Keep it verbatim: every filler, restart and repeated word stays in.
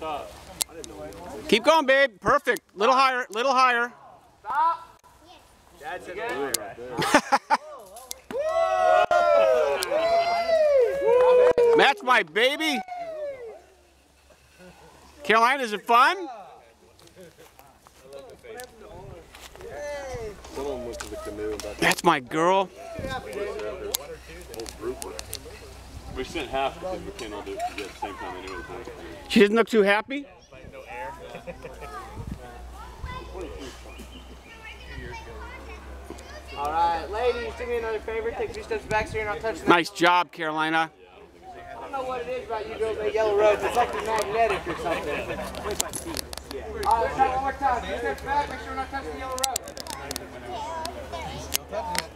Keep going, babe. Perfect. Little higher. Little higher. Stop. That's it. That's my baby. Carolina, is it fun? That's my girl. We sent half because we can't all do it together at the same time anyway. She doesn't look too happy? All right, ladies, do me another favor. Take two steps back so you're not touching that. Nice job, Carolina. I don't know what it is about you girls at Yellow Road. It's like the magnetic or something. All right, let's try it one more time. Two steps back, make sure we're not touching the Yellow Road.